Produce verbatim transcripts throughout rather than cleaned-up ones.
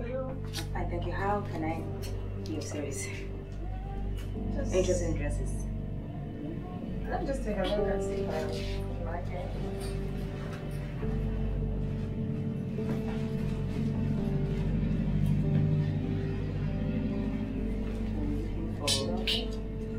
you? Fine, thank you. How can I be of service? Just... Interesting dresses. Let me just take a look and see if I like it. Okay.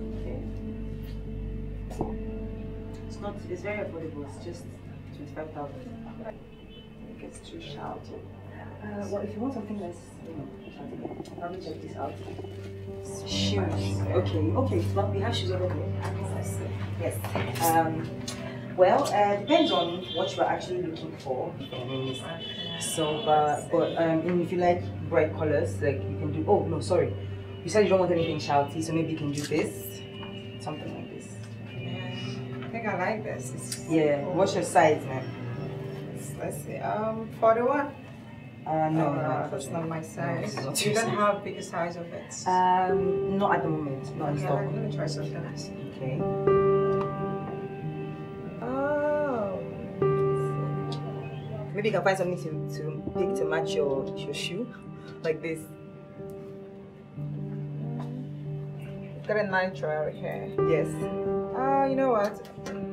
It's not, it's very affordable. It's just twenty-five thousand. I think it's too shouty. Uh, well, if you want something less, you know, let me check this out. Shoes. Okay, okay. Well, we have shoes over here. Yes. Um, well, uh, depends on what you are actually looking for. So, uh, but um, and if you like bright colors, like you can do. Oh no, sorry. You said you don't want anything shouty, so maybe you can do this, something like this. Yeah, I think I like this. It's yeah. Cool. What's your size, man? Let's see. Um, forty-one. Uh, no, uh, no, that's not my size. No, not you don't size. have bigger size of it. Um, not at the moment. Not okay, in stock. let me try something else. Okay. Oh. Maybe you can find something to to pick to match your your shoe, like this. Got a nitro right here. Yes. Uh, you know what?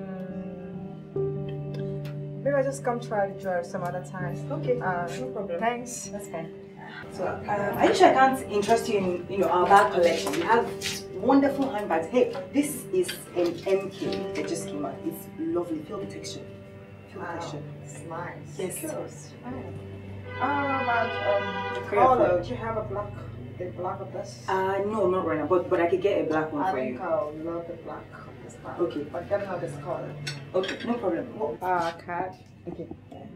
Maybe I just come try to drive some other time. Okay. Uh, no problem. Thanks. That's fine. So, uh, are you sure I can't interest you in, you know, our bag collection? We have wonderful handbags. Hey, this is an M K that just came out. It's lovely. Feel the texture. Feel the Wow. texture. It's nice. Yes. Cute. Oh. Uh, but um, the color. Do you have a black? The black of this? Uh, no, not right now. But but I could get a black one I for think you. I'll love the black of this one. Okay. But get not this color. Okay, no problem. Oh, uh, card. Okay.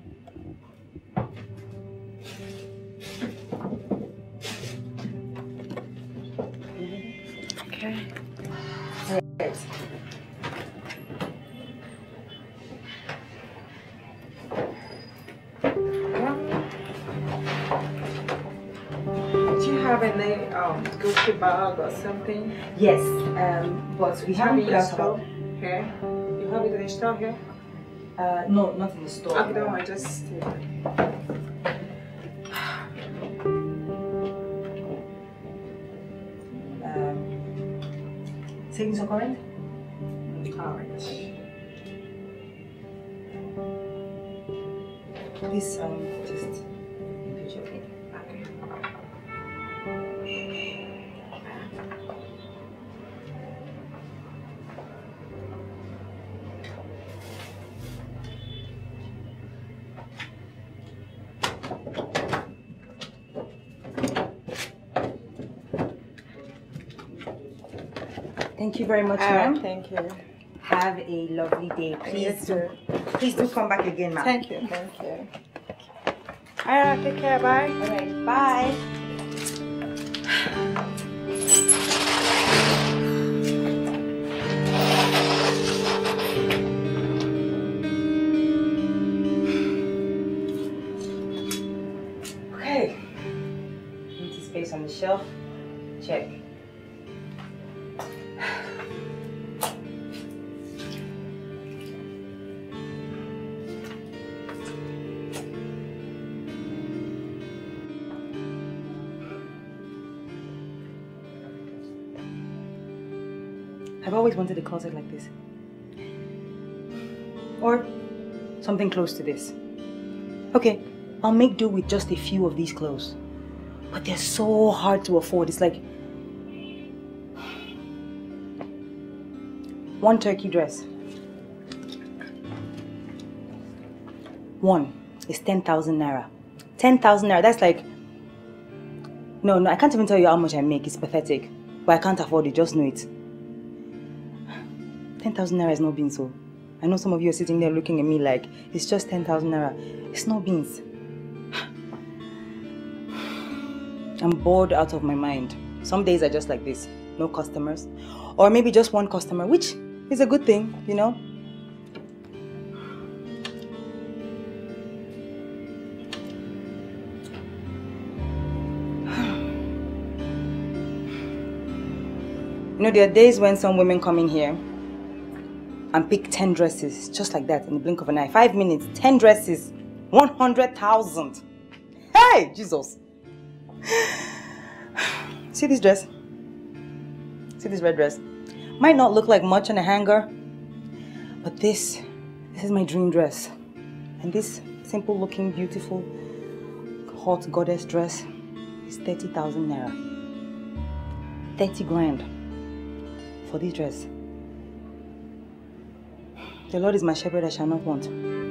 Okay. Right. Do you have any um Gucci bag or something? Yes, um, but we You have haven't it in put your out store here? You have it in the store here? Uh, no, not in the store. Okay, don't worry, just. Um, savings or current? Alright. Please, um, just put your pin. Okay. Thank you very much, All ma'am. right, thank you. Have a lovely day. Please You do, please do come back again, ma'am. Thank you, thank you. All right, take care, bye. All right, bye. Okay. Empty space on the shelf. Check. I've always wanted a closet like this. Or something close to this. Okay, I'll make do with just a few of these clothes. But they're so hard to afford. It's like one turkey dress. One is ten thousand naira. ten thousand naira, that's like... No, no, I can't even tell you how much I make. It's pathetic. But I can't afford it, just know it. ten thousand naira is not beans, so. I know some of you are sitting there looking at me like, it's just ten thousand naira. It's not beans. I'm bored out of my mind. Some days are just like this. No customers. Or maybe just one customer, which is a good thing, you know? You know, there are days when some women come in here and pick ten dresses, just like that, in the blink of an eye. Five minutes, ten dresses, one hundred thousand. Hey, Jesus. See this dress? See this red dress? Might not look like much on a hanger, but this, this is my dream dress. And this simple looking, beautiful, hot goddess dress is thirty thousand naira. thirty grand for this dress. The Lord is my shepherd, I shall not want.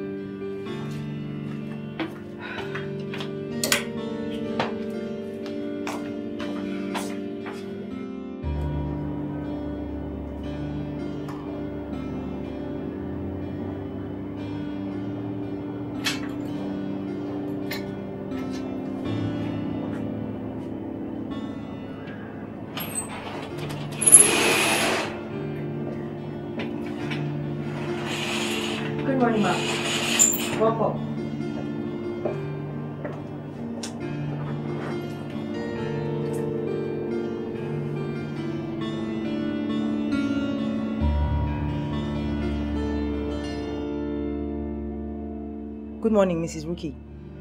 Good morning, ma'am. Welcome. Good morning, Missus Rookie.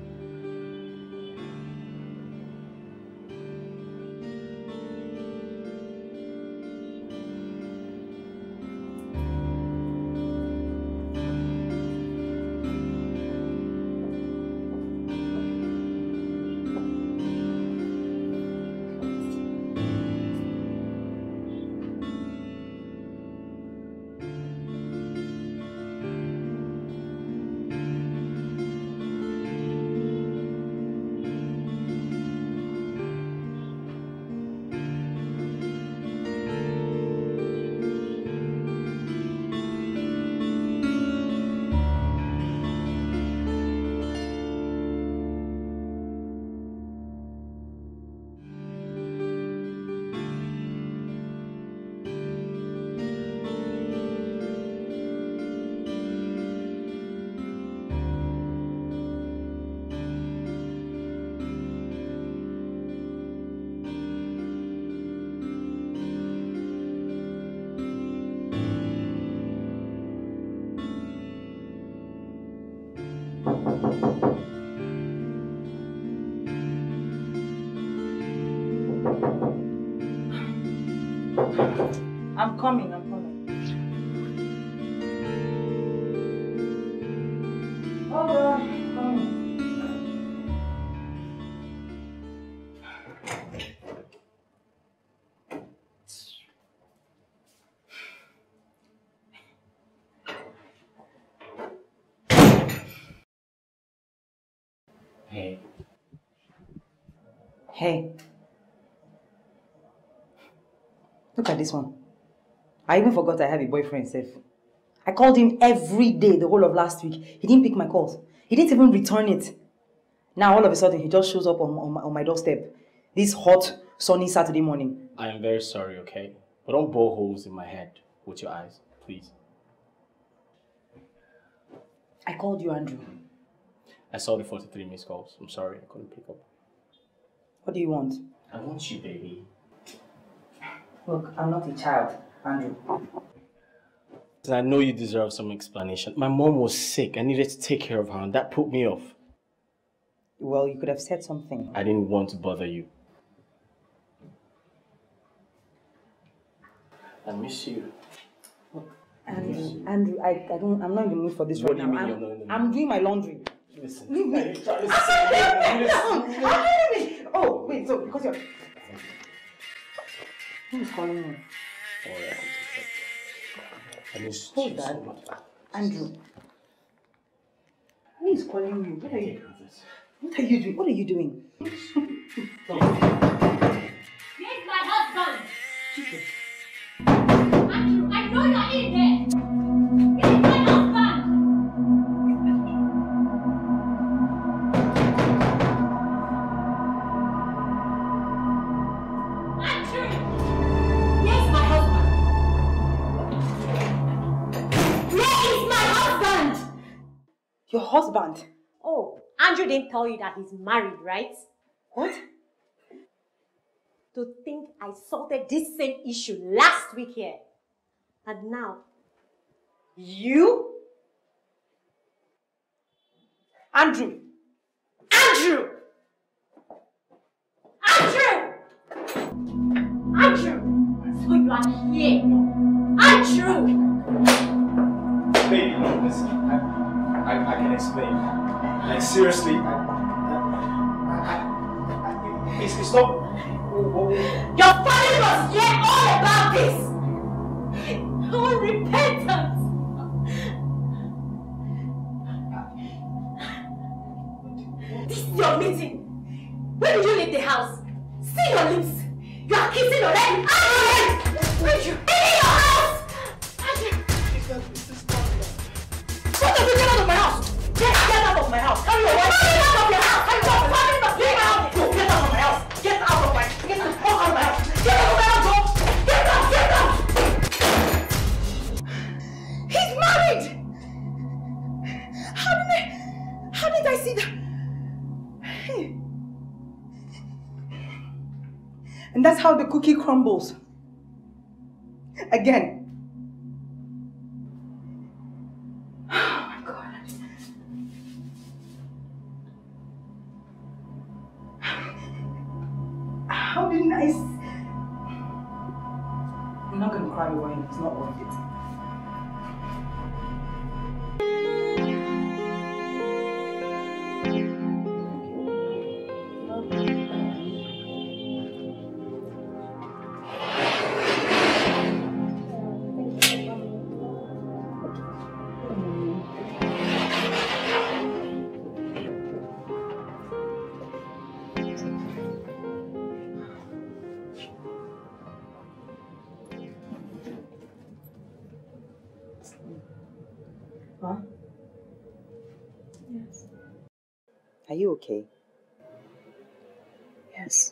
I'm coming, I'm coming. Hold on, I'm coming. Hey. Hey. Look at this one. I even forgot I have a boyfriend, Seth. I called him every day the whole of last week. He didn't pick my calls. He didn't even return it. Now all of a sudden he just shows up on, on, my, on my doorstep. This hot, sunny Saturday morning. I am very sorry, okay? But don't bore holes in my head with your eyes, please. I called you, Andrew. I saw the forty-three missed calls. I'm sorry, I couldn't pick up. What do you want? I want you, baby. Look, I'm not a child, Andrew. I know you deserve some explanation. My mom was sick. I needed to take care of her, and that put me off. Well, you could have said something. I didn't want to bother you. I miss you. Look, Andrew, Andrew, I, I don't, I'm not in the mood for this What right do you now. mean I'm, you're not in the mood? I'm doing my laundry. Listen. Leave me. Listen. Listen. Oh, wait, so because you're... Who's calling me? Oh, yeah. I miss Hold you that. so much. Andrew. Who is calling you? What are you What are you doing? What are you doing? Here's my husband! Jesus. Andrew, I know you're in there! Here's my husband! Andrew! Here's my husband! Where is my husband? Your husband? Oh, Andrew didn't tell you that he's married, right? What? To think I sorted this same issue last week here. And now, You? Andrew! Andrew! Andrew! So you are here. Andrew! Baby, listen. I, I, I can explain. Like, seriously, I, I, I, I, I it's, it's not... Your father was here all about this! Oh, repentance! This is your meeting! When did you leave the house? See your lips! You are kissing already! Andrew! Wait, you in your house! Andrew! What have you done out of my house? Get, get out of my house! Come here, what? Get out of your house! Come here, what? Get out! Go, get out of my house! Get out of my... Get the fuck out of my house! Get out of my house, go! Get out! Get out! He's married! How did I... How did I see that? Hey. And that's how the cookie crumbles. Again. Oh my God. How didn't I... I'm not gonna cry over him. It's not worth it. Huh? Yes. Are you okay? Yes.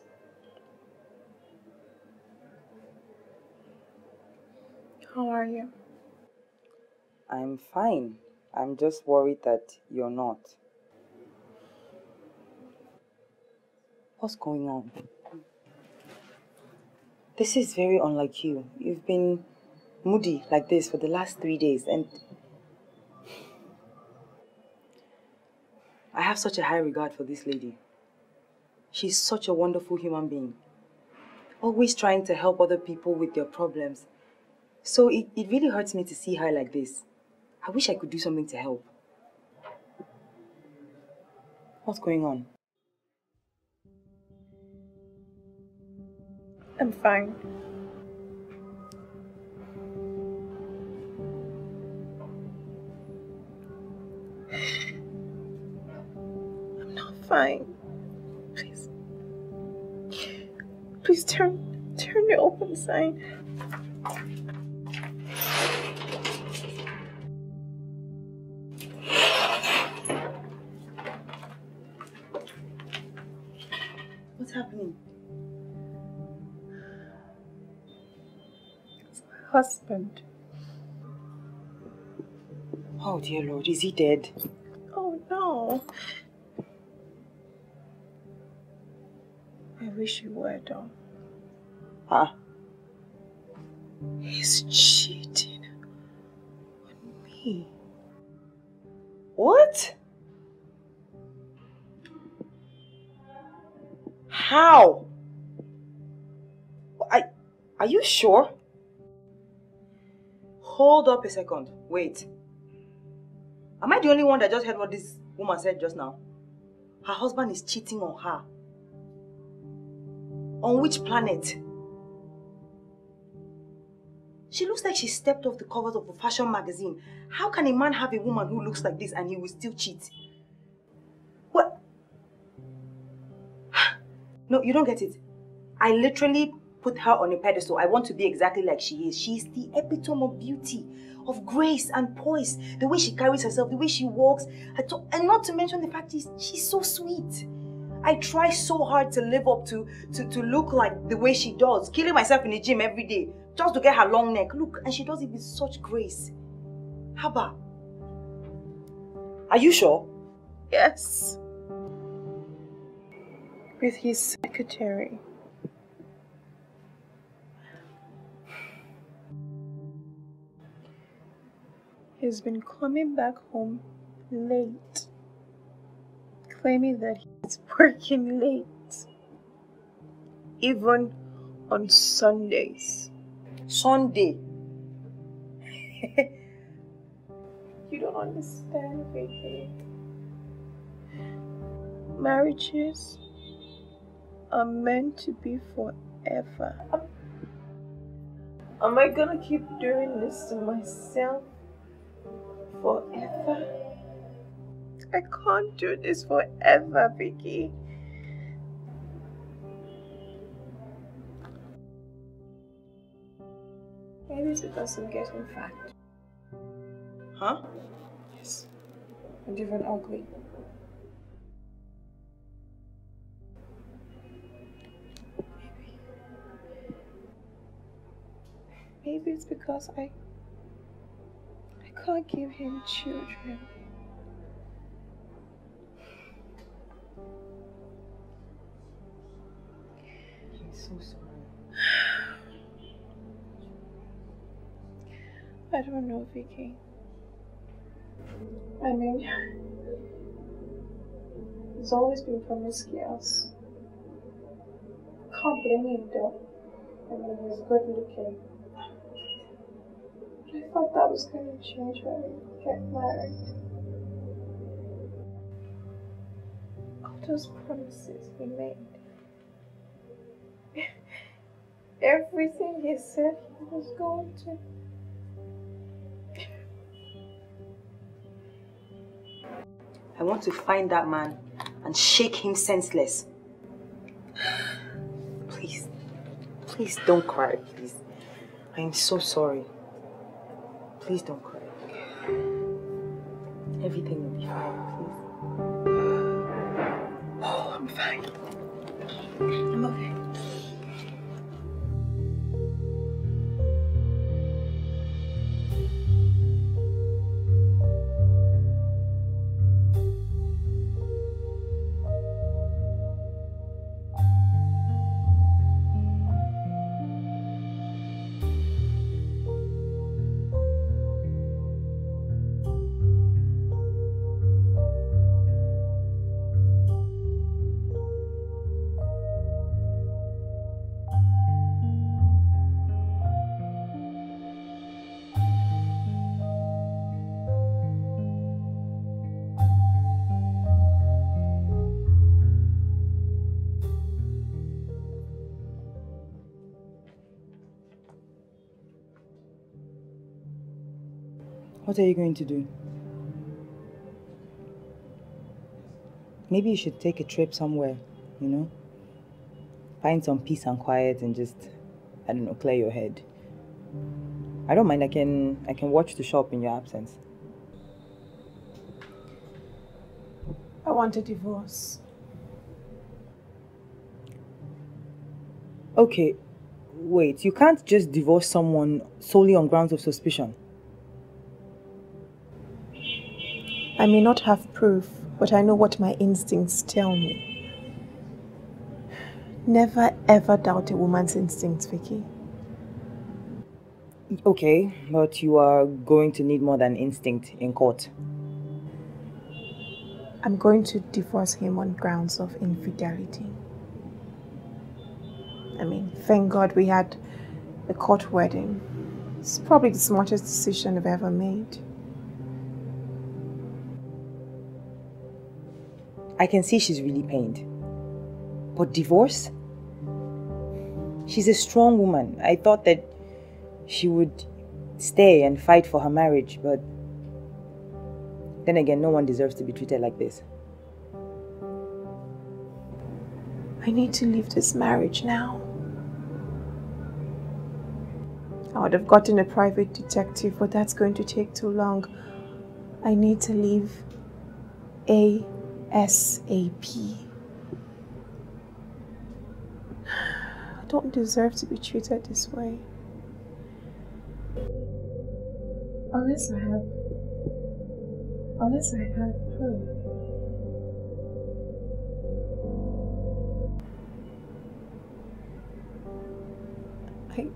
How are you? I'm fine. I'm just worried that you're not. What's going on? This is very unlike you. You've been moody like this for the last three days and I have such a high regard for this lady. She's such a wonderful human being. Always trying to help other people with their problems. So it, it really hurts me to see her like this. I wish I could do something to help. What's going on? I'm fine. I'm not fine. Please. Please turn turn the open sign. What's happening? It's my husband. Oh dear Lord, is he dead? Oh no. I wish you were though. Huh? He's cheating on me. What? How? I, are you sure? Hold up a second. Wait. Am I the only one that just heard what this woman said just now? Her husband is cheating on her. On which planet? She looks like she stepped off the covers of a fashion magazine. How can a man have a woman who looks like this and he will still cheat? What? No, you don't get it. I literally put her on a pedestal. I want to be exactly like she is. She is the epitome of beauty, of grace and poise. The way she carries herself, the way she walks. And not to mention the fact she's, she's so sweet. I try so hard to live up to, to, to look like the way she does. Killing myself in the gym every day. Just to get her long neck. Look, and she does it with such grace. Haba. Are you sure? Yes. With his secretary. He's been coming back home late, claiming that he's working late, even on Sundays. Sunday? You don't understand, Vicky. Marriages are meant to be forever. Am I gonna keep doing this to myself forever? I can't do this forever, Vicky. Maybe it's because I'm getting fat. Huh? Yes. And even ugly. Maybe. Maybe it's because I I can't give him children. I'm so sorry. I don't know, Vicky. I mean, he's always been promiscuous. Can't blame him though. I mean, he's good looking. But I thought that was going to change when we get married. All those promises he made. Everything he said he was going to. I want to find that man and shake him senseless. Please, please don't cry, please. I am so sorry. Please don't cry. Everything will be fine, please. Oh, I'm fine. I'm okay. What are you going to do? Maybe you should take a trip somewhere, you know? Find some peace and quiet and just, I don't know, clear your head. I don't mind, I can, I can watch the shop in your absence. I want a divorce. Okay, wait, you can't just divorce someone solely on grounds of suspicion. I may not have proof, but I know what my instincts tell me. Never ever doubt a woman's instincts, Vicky. Okay, but you are going to need more than instinct in court. I'm going to divorce him on grounds of infidelity. I mean, thank God we had a court wedding. It's probably the smartest decision I've ever made. I can see she's really pained. But divorce? She's a strong woman. I thought that she would stay and fight for her marriage, but then again, no one deserves to be treated like this. I need to leave this marriage now. I would have gotten a private detective, but that's going to take too long. I need to leave A S A P. I don't deserve to be treated this way. Unless I have... Unless I have proof. I...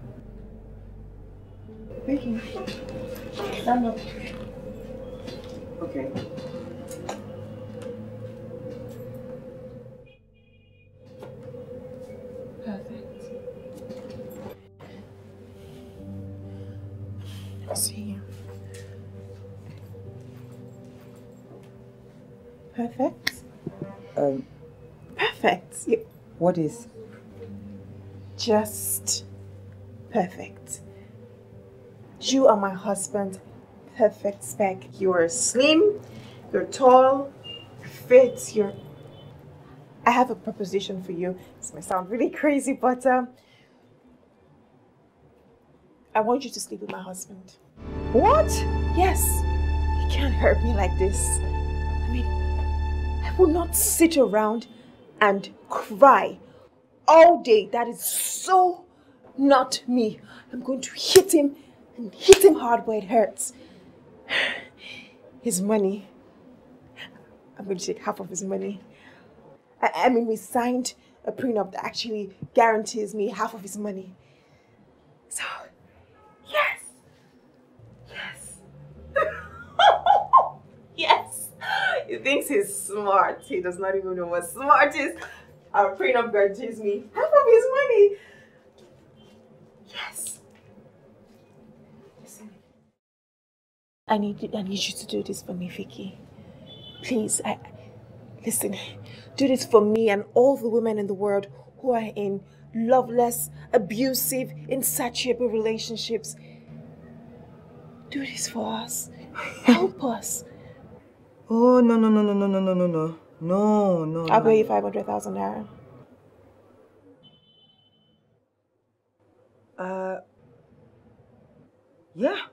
Vicky, stand up. Okay. Perfect. Let's see. Perfect. Um, Perfect. Yeah. what is? Just perfect. You are my husband. Perfect spec. You're slim, you're tall, you're fit, you're... I have a proposition for you. This might sound really crazy, but um, I want you to sleep with my husband. What? Yes. You can't hurt me like this. I mean, I will not sit around and cry all day. That is so not me. I'm going to hit him and hit him hard where it hurts. His money. I'm going to take half of his money. I, I mean, we signed a prenup that actually guarantees me half of his money. So, yes. Yes. Yes. He thinks he's smart. He does not even know what smart is. Our prenup guarantees me half of his money. Yes. Listen. I need I need you to do this for me, Vicky. Please, I listen. Do this for me and all the women in the world who are in loveless, abusive, insatiable relationships. Do this for us. Help us. Oh, no, no, no, no, no, no, no, no, no. No, no, I'll no. pay you five hundred thousand naira. Uh, yeah.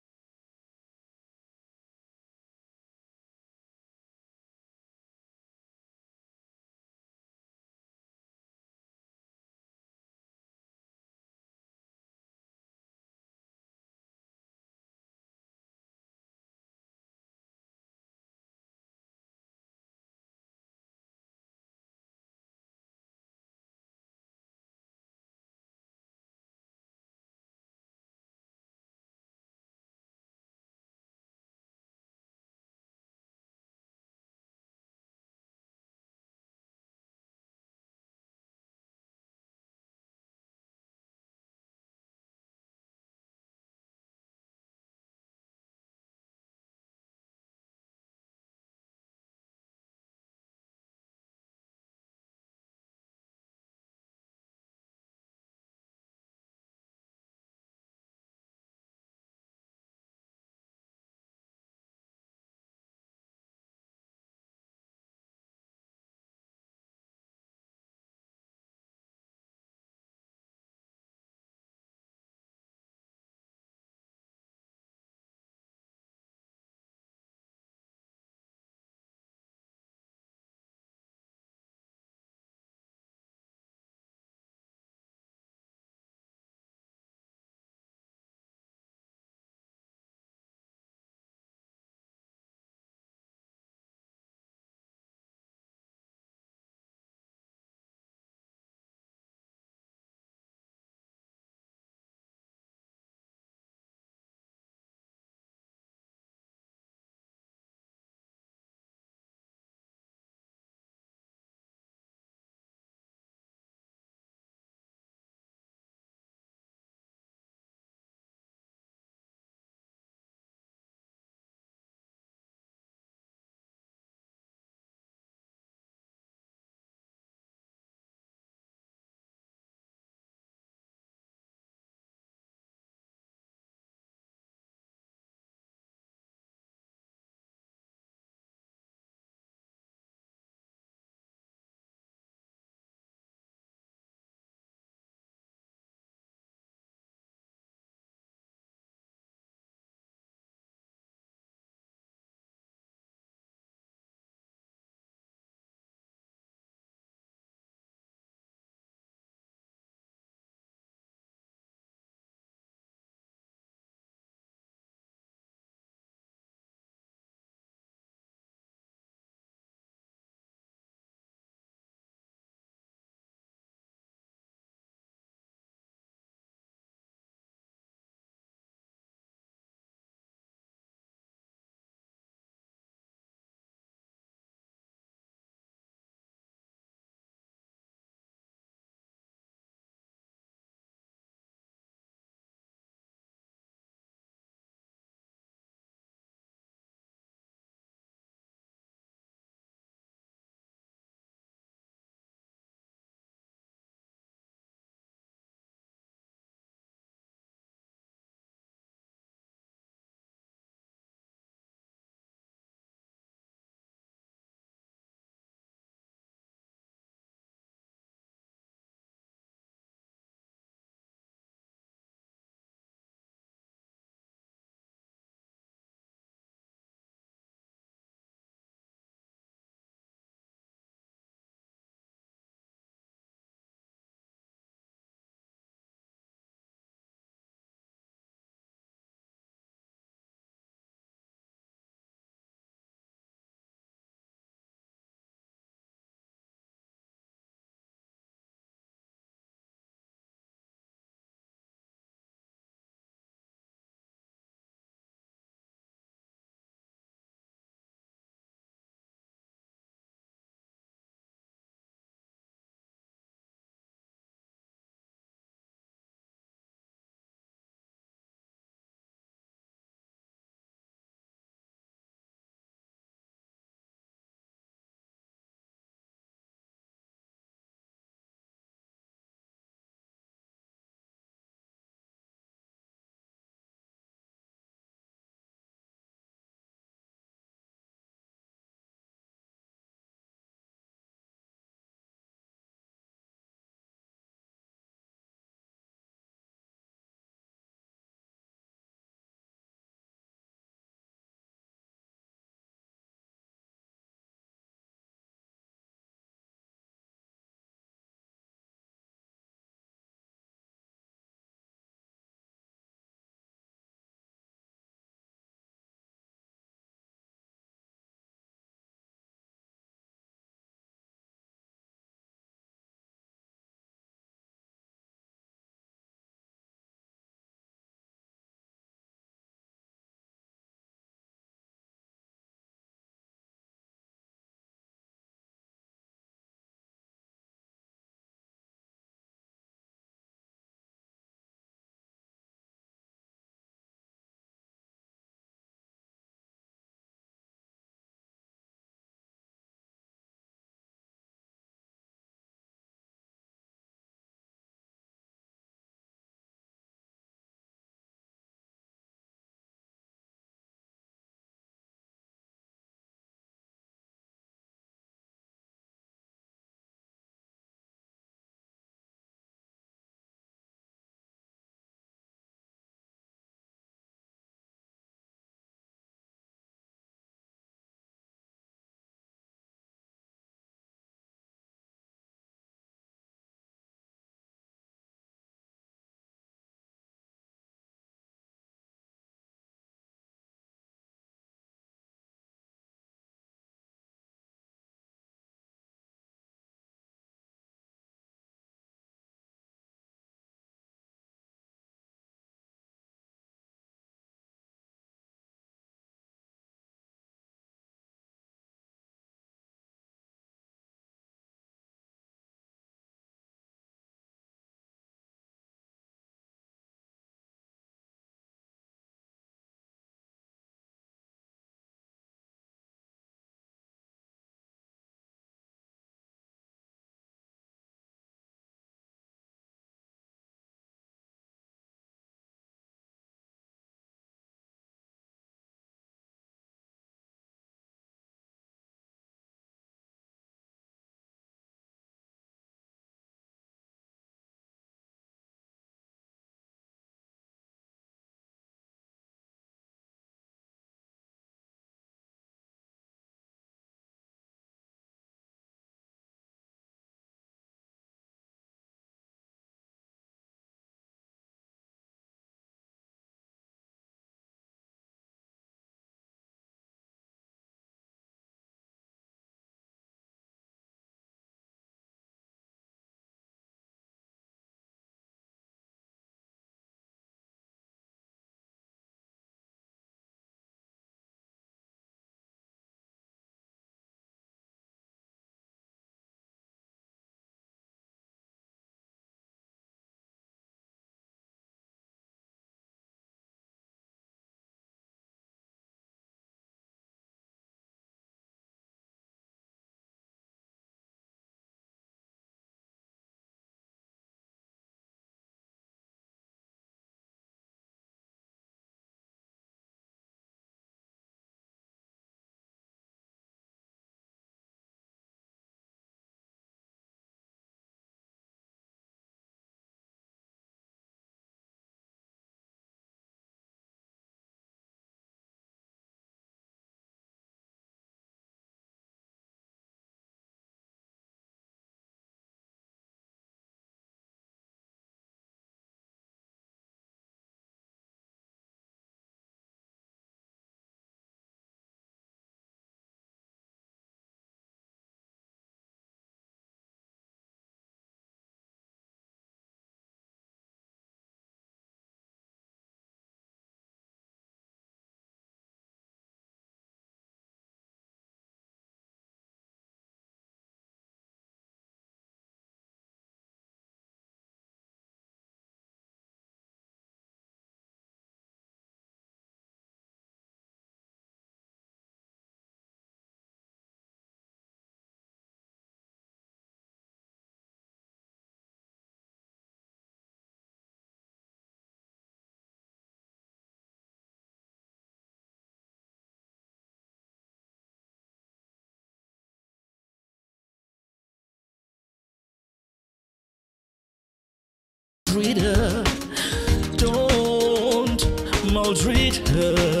Treat her, don't maltreat her.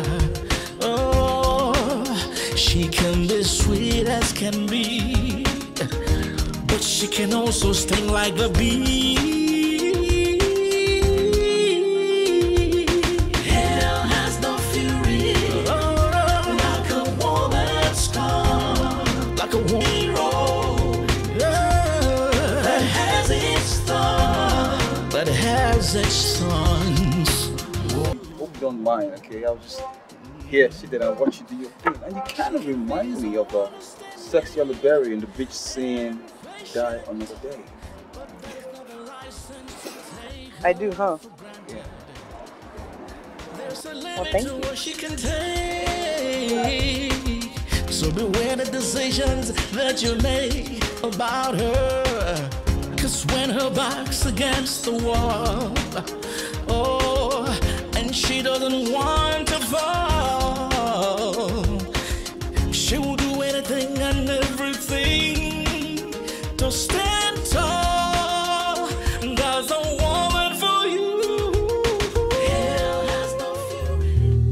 Oh, she can be sweet as can be, but she can also sting like the bee. Hell has no fury, oh, like a woman's scorn, like a woman. That has its thorn, that has its sons. Hope you don't mind, okay? I'll just here, sit there and watch you do your thing. And you kind of remind me of a sexy Berry in the beach scene, Die Another Day. I do, huh? Yeah. Well, thank you. So beware the decisions that you make about her. Cause when her back's against the wall, oh, and she doesn't want to fall, she will do anything and everything to stand tall. There's a woman for you. Hell has no fury.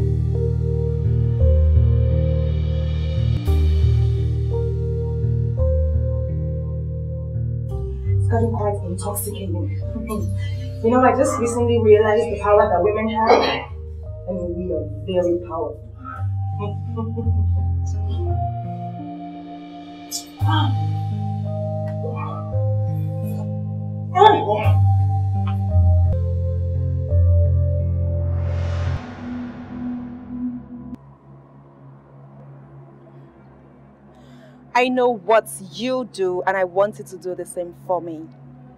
It's gotten quite intoxicating. You know, I just recently realized the power that women have, and we are very powerful. I know what you do, and I want you to do the same for me.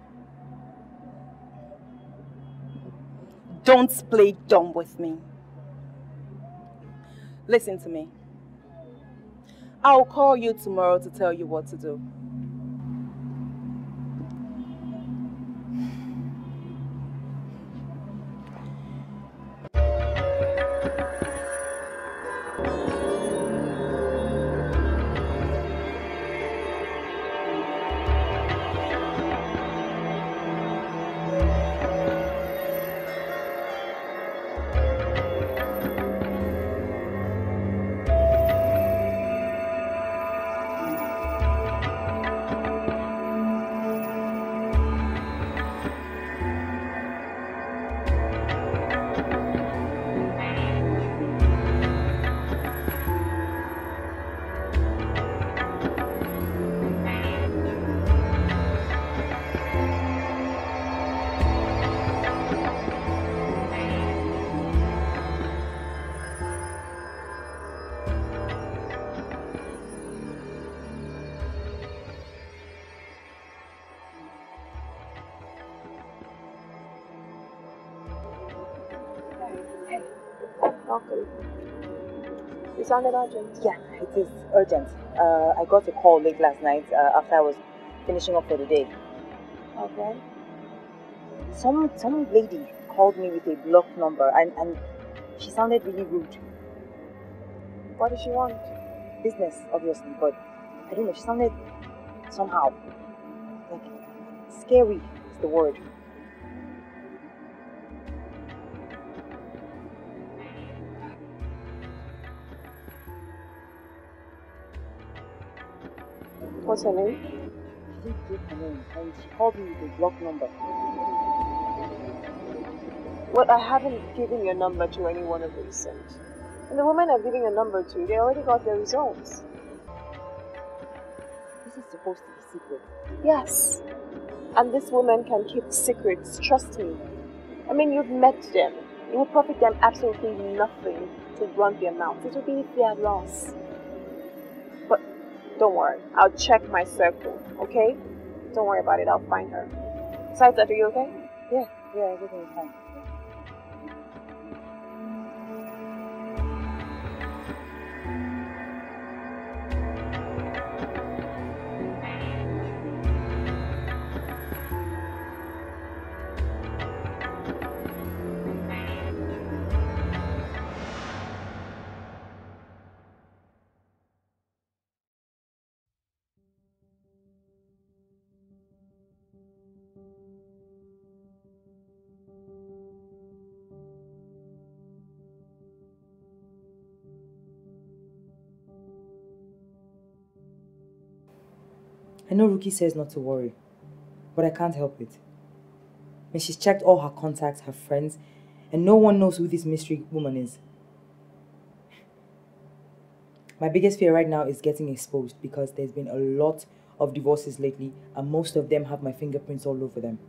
Don't play dumb with me. Listen to me. I'll call you tomorrow to tell you what to do. Welcome. You sounded urgent. Yeah, it is urgent. Uh, I got a call late last night uh, after I was finishing up for the day. Okay. Some some lady called me with a blocked number, and, and she sounded really rude. What does she want? Business, obviously, but I don't know, she sounded somehow like scary is the word. What's her name? She didn't give her name, and she called me with a blocked number. Well, I haven't given your number to anyone of recent. And the woman I'm giving your number to, they already got their results. This is supposed to be secret. Yes. And this woman can keep secrets, trust me. I mean, you've met them. It will profit them absolutely nothing to run their mouths. It will be their loss. But don't worry, I'll check my circle, okay? Don't worry about it, I'll find her. Besides that, are you okay? Yeah, yeah, everything is fine. I know Ruki says not to worry, but I can't help it. And she's checked all her contacts, her friends, and no one knows who this mystery woman is. My biggest fear right now is getting exposed because there's been a lot of divorces lately and most of them have my fingerprints all over them.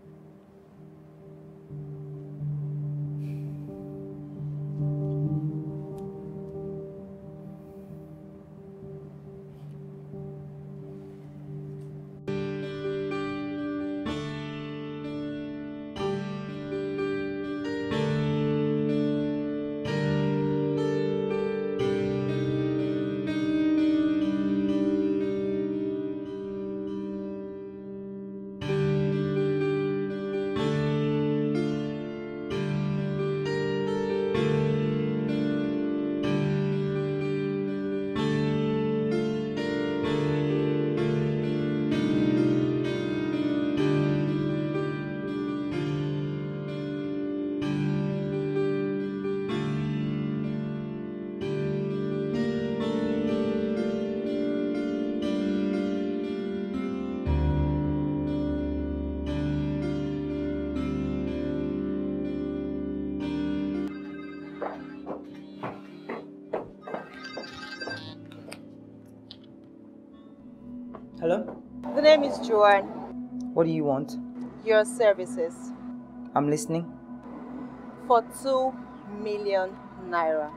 Hello? The name is Joanne. What do you want? Your services. I'm listening. For two million naira.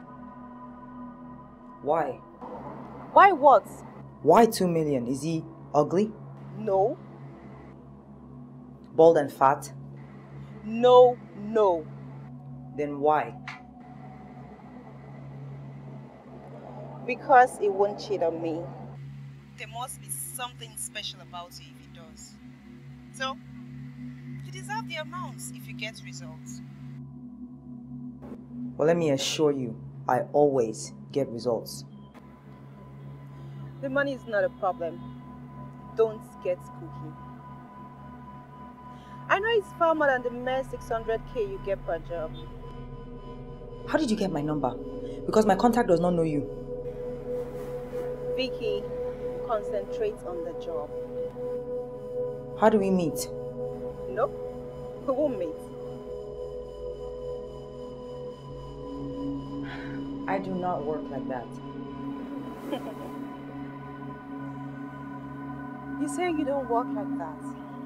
Why? Why what? Why two million? Is he ugly? No. Bald and fat? No, no. Then why? Because he won't cheat on me. There must be something special about you if he does. So, you deserve the amounts if you get results. Well, let me assure you, I always get results. The money is not a problem. Don't get cookie. I know it's far more than the mere six hundred K you get per job. How did you get my number? Because my contact does not know you. Vicky, concentrate on the job. How do we meet? Nope, we won't meet. I do not work like that. You say you don't work like that.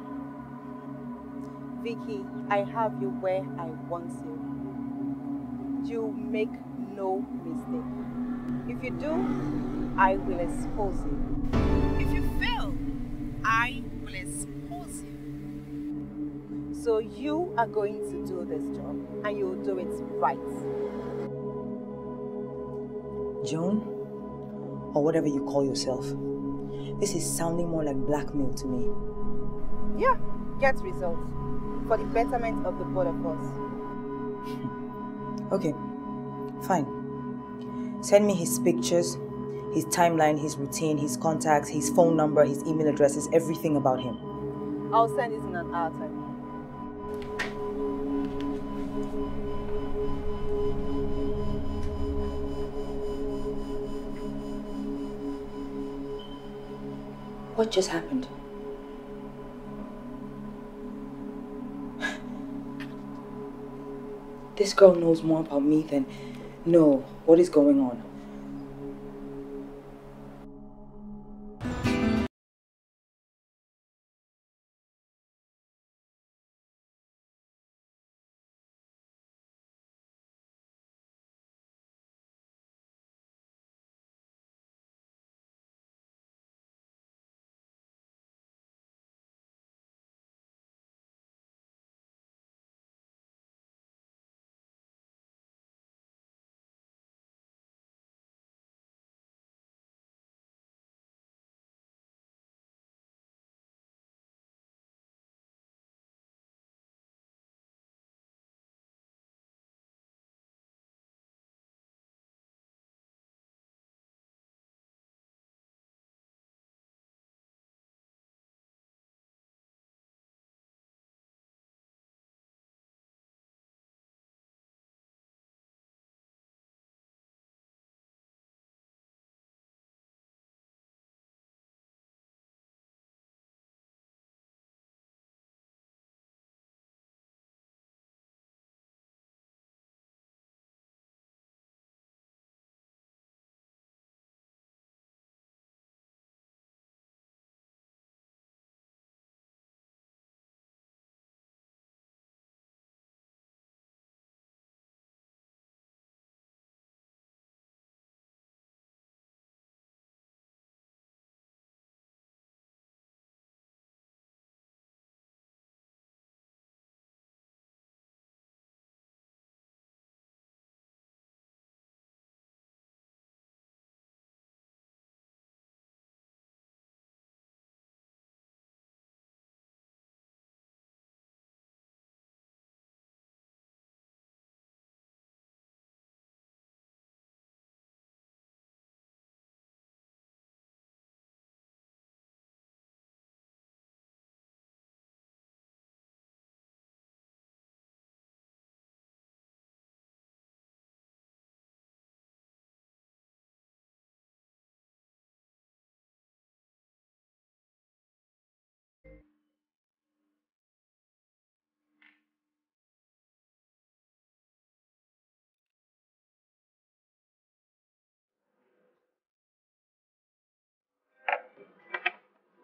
Vicky, I have you where I want you. You make no mistake. If you do, I will expose you. If you fail, I will expose you. So you are going to do this job, and you'll do it right. Joan, or whatever you call yourself, this is sounding more like blackmail to me. Yeah, get results for the betterment of the both of us. Okay, fine. Send me his pictures, his timeline, his routine, his contacts, his phone number, his email addresses, everything about him. I'll send it in an hour time. What just happened? This girl knows more about me than... No, what is going on?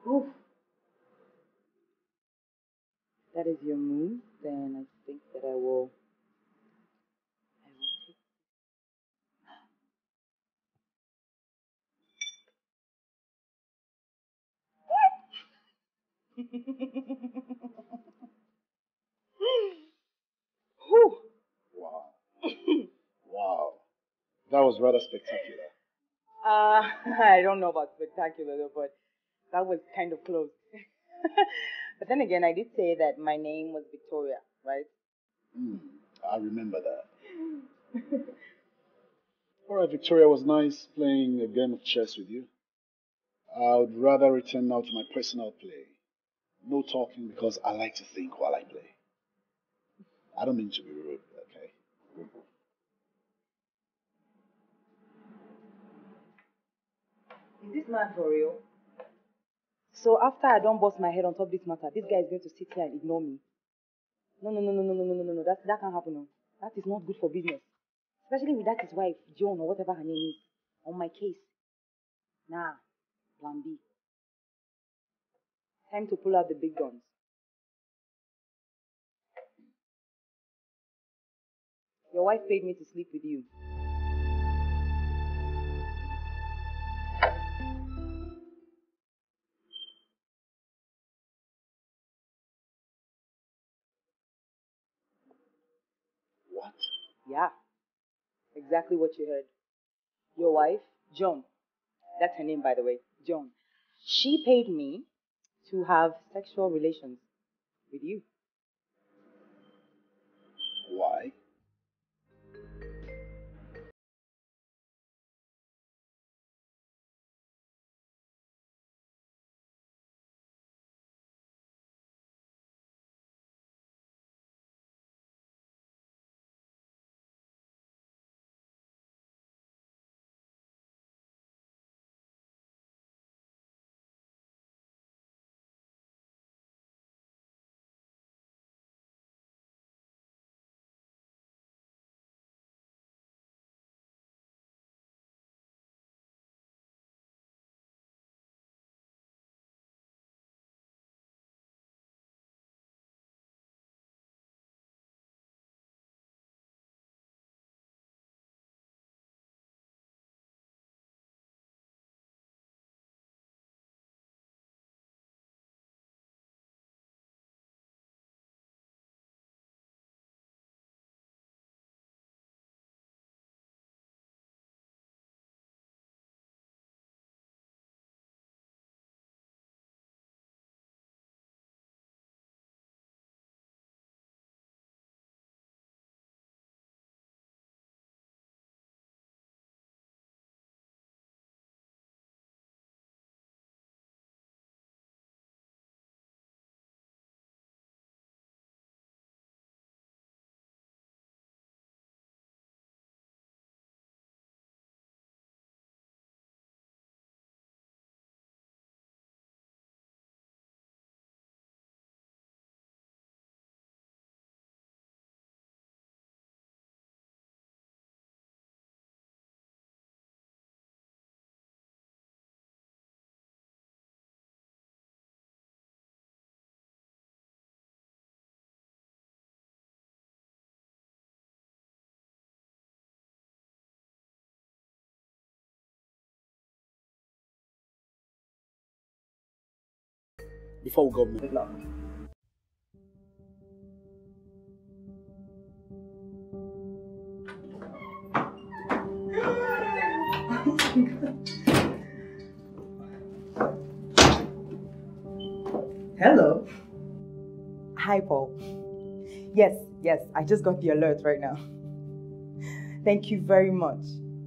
Oof. That is your move, then I think that I will. I will Whew. Wow. Wow. That was rather spectacular. Uh, I don't know about spectacular though, but that was kind of close. But then again, I did say that my name was Victoria, right? Mm, I remember that. All right, Victoria, was nice playing a game of chess with you. I would rather return now to my personal play. No talking because I like to think while I play. I don't mean to be rude, okay? Is this man for real? So after I don't bust my head on top of this matter, this guy is going to sit here and ignore me. No, no, no, no, no, no, no, no, no, no. That, that can't happen. No. That is not good for business. Especially with that his wife, Joan, or whatever her name is, on my case. Nah, plan B. Time to pull out the big guns. Your wife paid me to sleep with you. What? Yeah, exactly what you heard. Your wife, Joan, that's her name by the way, Joan. She paid me to have sexual relations with you. Why? Before we go, Good luck. Hello. Hi, Paul. Yes, yes, I just got the alert right now. Thank you very much.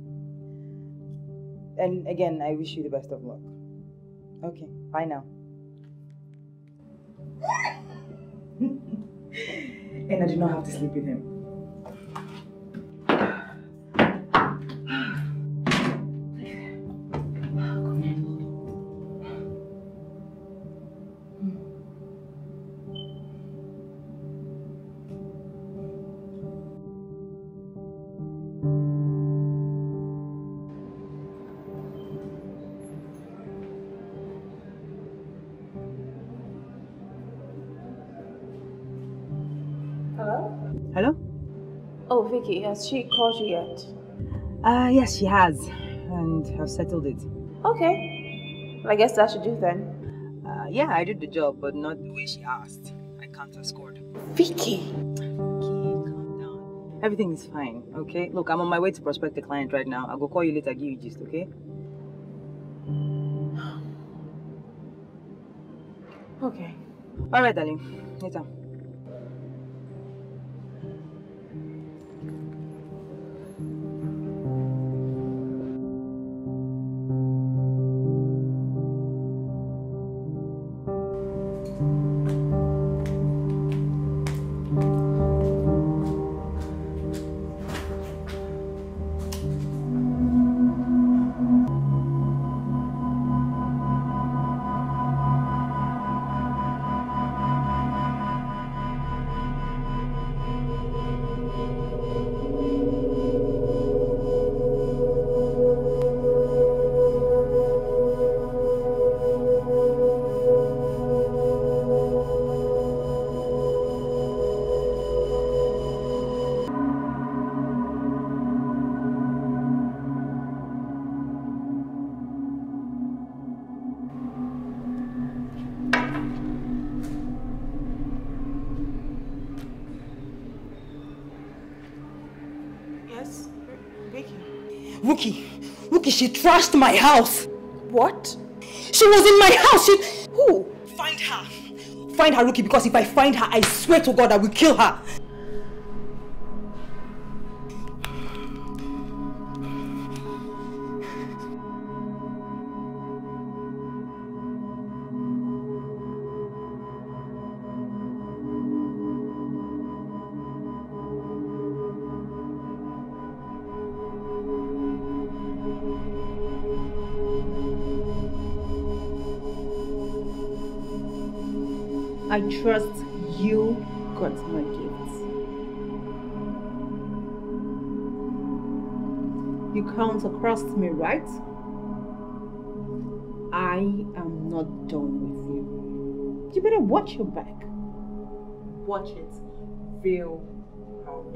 And again, I wish you the best of luck. Okay, bye now. And I do not have to sleep with him. Hello? Hello? Oh, Vicky, has she called you yet? Uh, yes, she has. And I've settled it. Okay. Well, I guess that should do then. Uh, yeah, I did the job, but not the way she asked. I can't have scored. Vicky! Okay, calm down. Everything is fine, okay? Look, I'm on my way to prospect the client right now. I'll go call you later, give you gist, okay? Okay. Alright, darling. Later. Yes? Vicky? Rookie, Rookie, she trashed my house. What? She was in my house. She... Who? Find her. Find her, Rookie, because if I find her, I swear to God I will kill her. I trust you got my gifts. You can't trust me, right? I am not done with you. You better watch your back. Watch it real hard.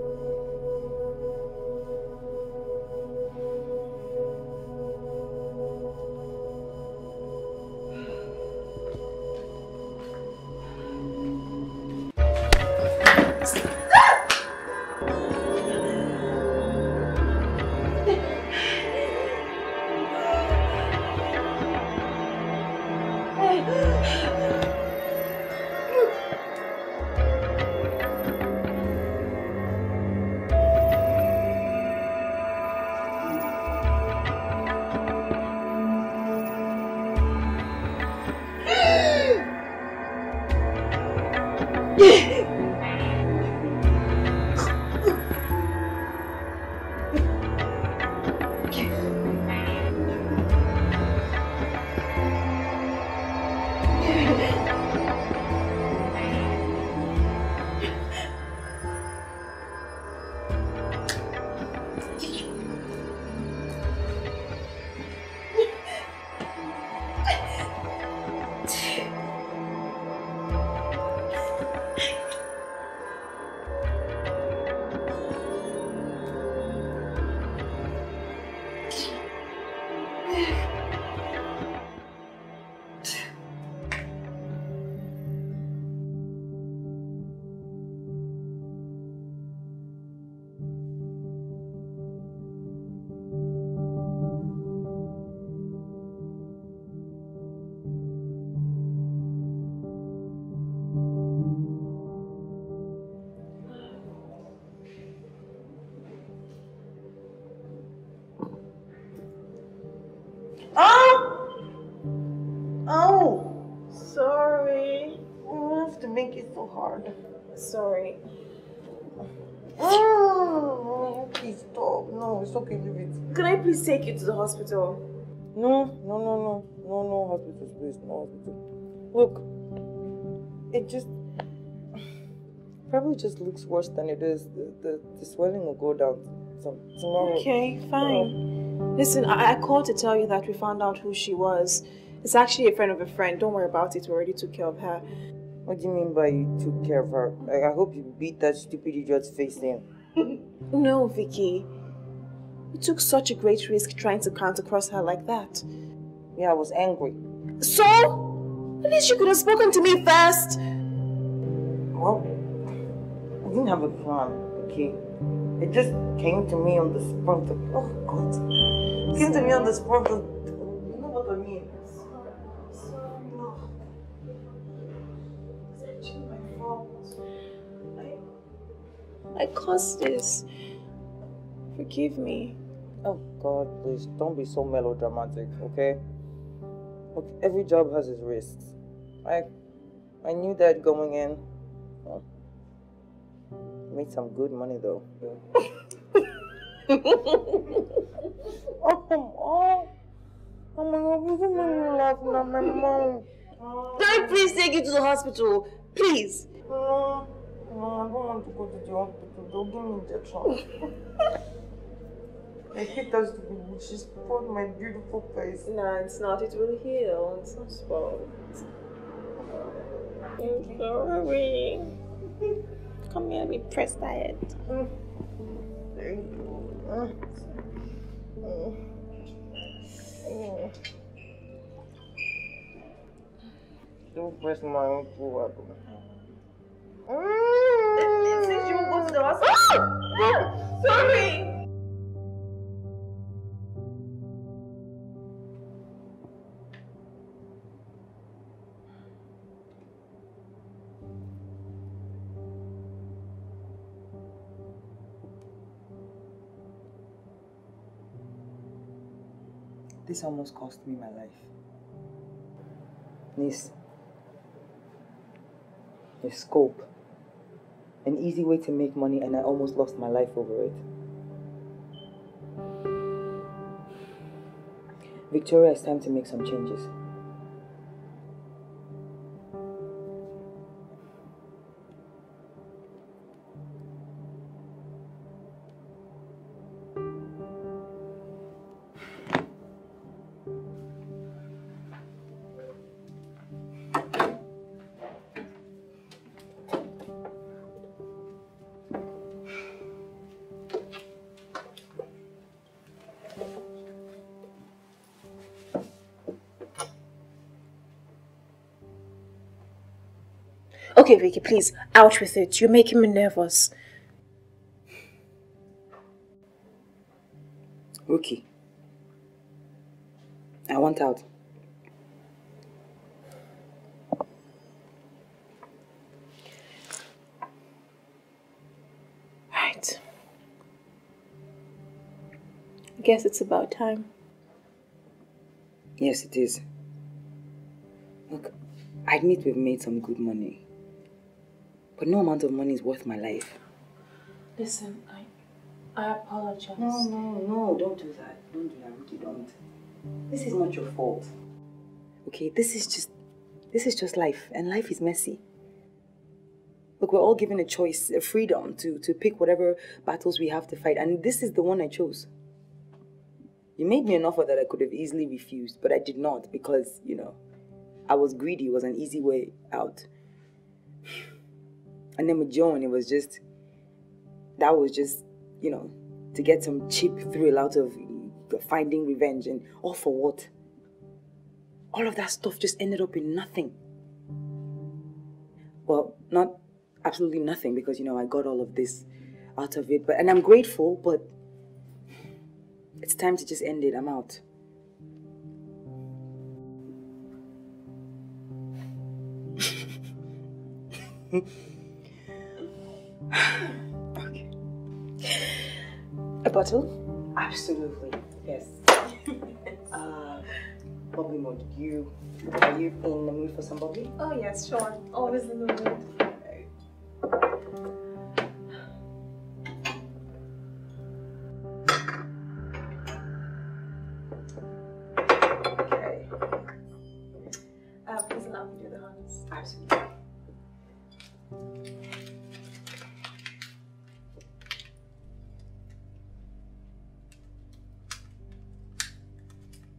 hard. Sorry. Oh, please stop. No, it's okay, leave it. Can I please take you to the hospital? No, no, no, no. No, no hospitals, please. No hospital. Look, it just probably just looks worse than it is. The, the, the swelling will go down some, tomorrow. Okay, fine. Listen, I, I called to tell you that we found out who she was. It's actually a friend of a friend. Don't worry about it. We already took care of her. What do you mean by you took care of her? Like, I hope you beat that stupid idiot's face in. No, Vicky. You took such a great risk trying to counter cross her like that. Yeah, I was angry. So? At least you could have spoken to me first. Well, I didn't have a plan, okay? It just came to me on the spur of the... Oh, God. It came to me on the spur of the... You know what I mean? I caused this. Forgive me. Oh God, please don't be so melodramatic, okay? Look, every job has its risks. I, I knew that going in. Well, made some good money though. Oh, oh, oh my God, you can make me laugh now, my mom. Can I please take you to the hospital? Please. No, no, I don't want to go to the hospital. Don't give me injection. I hate that stupid bitch. She spoiled my beautiful face. No, it's not. It will heal. It's not spoiled. I'm sorry. Come here, let me press that head. Don't press my own foot. Since you won't go to the hospital. Sorry. This almost cost me my life. This, the scope, an easy way to make money, and I almost lost my life over it. Victoria, it's time to make some changes. Okay, Vicky, please, out with it. You're making me nervous. Rookie, I want out. Right. I guess it's about time. Yes, it is. Look, I admit we've made some good money. But no amount of money is worth my life. Listen, I I apologize. No, no, no, don't do that. Don't do that, Rookie, don't. This is not your fault. Okay, this is just, this is just life, and life is messy. Look, we're all given a choice, a freedom to, to pick whatever battles we have to fight, and this is the one I chose. You made me an offer that I could have easily refused, but I did not because, you know, I was greedy. It was an easy way out. And then with Joan, it was just, that was just, you know, to get some cheap thrill out of finding revenge, and all for what? All of that stuff just ended up in nothing. Well, not absolutely nothing, because, you know, I got all of this out of it, but, and I'm grateful, but it's time to just end it. I'm out. Okay. A bottle? Absolutely, yes. uh, bubbly mode. You, are you in the mood for some bubbly? Oh yes, sure. Always in the mood. Okay. Uh, please allow me to do the honors. Absolutely.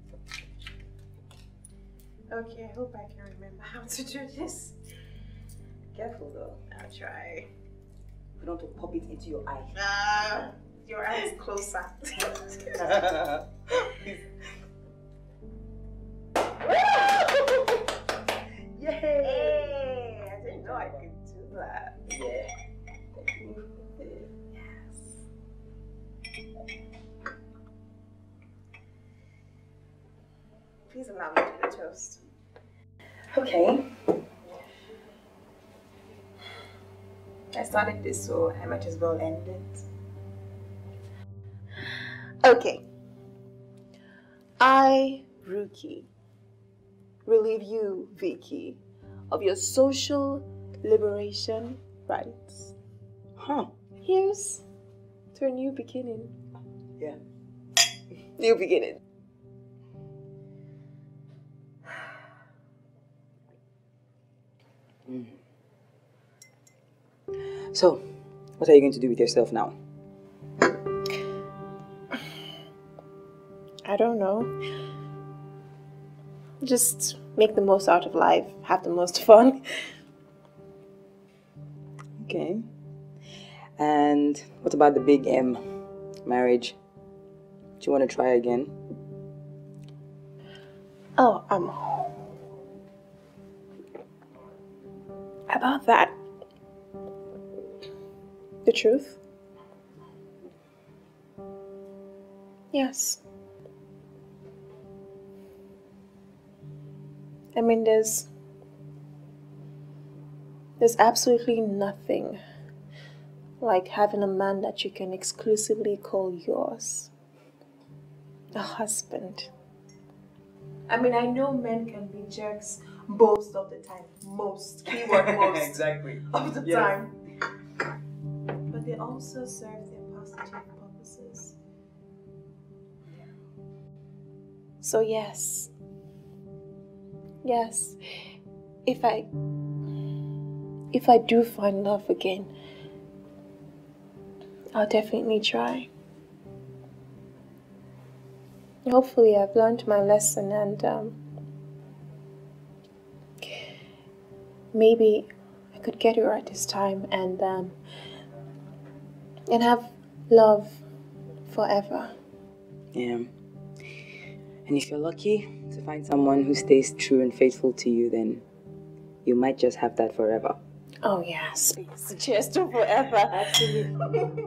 Okay, I hope I can remember how to do this. careful though. I'll try. You don't want to pop it into your eye. Uh, your eye is closer. Yay! Hey, I didn't know I could do that. Yeah. Yes. Please allow me to do the toast. Okay. I started this, so I might as well end it. Okay. I, Ruki, relieve you, Vicky, of your social liberation rights. Huh. Here's to a new beginning. Yeah. New beginning. Mm. So, what are you going to do with yourself now? I don't know. Just make the most out of life, have the most fun. Okay. And what about the big M? Marriage? Do you want to try again? Oh, um... about that. The truth? Yes. I mean, there's... There's absolutely nothing like having a man that you can exclusively call yours. A husband. I mean, I know men can be jerks most of the time. Most. Keyword most. Exactly. Of the Yes. time. But they also serve their positive purposes. So yes. Yes. If I... If I do find love again, I'll definitely try. Hopefully I've learned my lesson and um, maybe I could get it right this time and um, and have love forever. Yeah. And if you're lucky to find someone who stays true and faithful to you, then you might just have that forever. Oh yes, cheers to forever. Absolutely.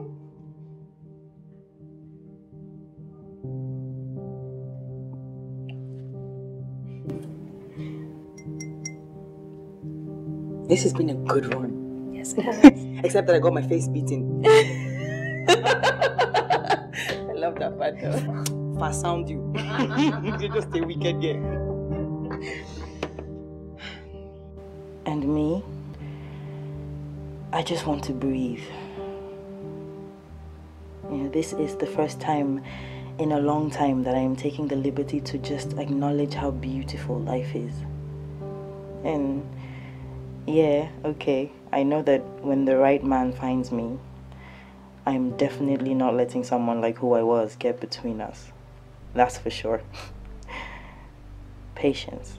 This has been a good one. Yes, it has. Except that I got my face beaten. I love that part though. Fast sound you. You're just a wicked girl. And me? I just want to breathe. You know, this is the first time in a long time that I am taking the liberty to just acknowledge how beautiful life is. And yeah, okay, I know that when the right man finds me, I'm definitely not letting someone like who I was get between us. That's for sure. Patience.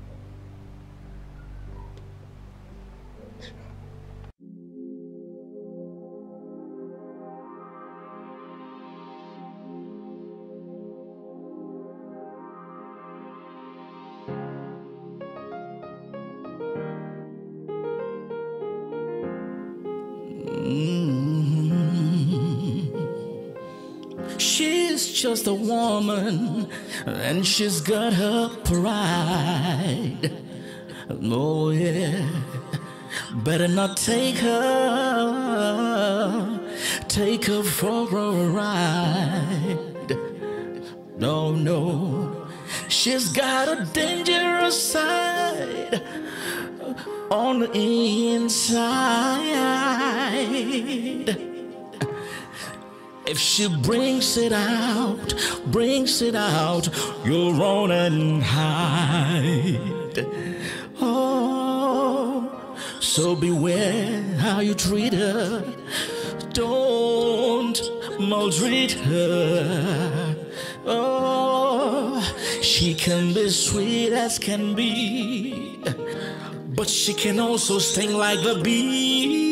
She's just a woman, and she's got her pride. Oh yeah, better not take her, take her for a ride. No, no, she's got a dangerous side on the inside. If she brings it out, brings it out, you'll run and hide. Oh, so beware how you treat her. Don't maltreat her. Oh, she can be sweet as can be, but she can also sting like the bee.